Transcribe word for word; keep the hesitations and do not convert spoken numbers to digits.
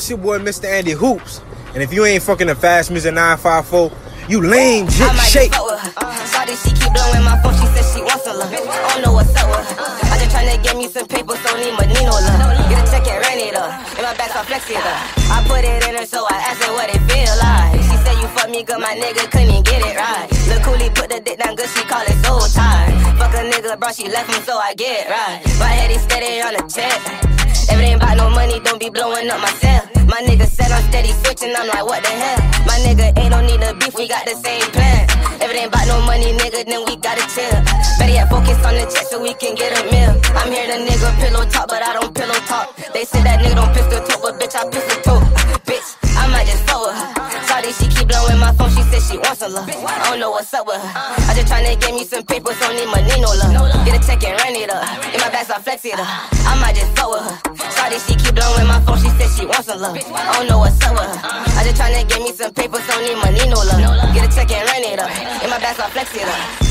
It's your boy, Mister Andy Hoops. And if you ain't fucking the Fast Music nine five four, you lame, jit, shake. Shawty, she keep blowing my phone, she says she wants a love. I don't know what's up with her. I just tryna get me some paper, so need Manino love. Get a check and ran it up, in my back so flexing up. I put it in her, so I asked her what it feel like. She said you fuck me, cause my nigga couldn't get it right. Lil' Coolie put the dick down, good, she call it so tired. Fuck a nigga, bro, she left me, so I get right. My head is steady on the check. If it ain't about no money, don't be blowing up myself. My nigga said I'm steady switching, I'm like, what the hell? My nigga ain't no need to beef, we got the same plan. If it ain't about no money, nigga, then we gotta chill. Better yet, focus on the check so we can get a meal. I'm here the nigga pillow talk, but I don't pillow talk. They say that nigga don't pistol talk, but bitch, I pistol talk. Bitch, I might just fuck with her. Shawty, she keep blowing my phone, she said she wants a love. I don't know what's up with her. I just tryna get me some papers, don't need Manino love. Get a check and run it up. In my back, so I flex it up. I might just fuck with her. Shawty, she keep blowing my phone, she said she wants a love. I don't know what's up with her. I just tryna get me some papers, don't need Manino love. Get a check and run it up. In my back, so I flex it up.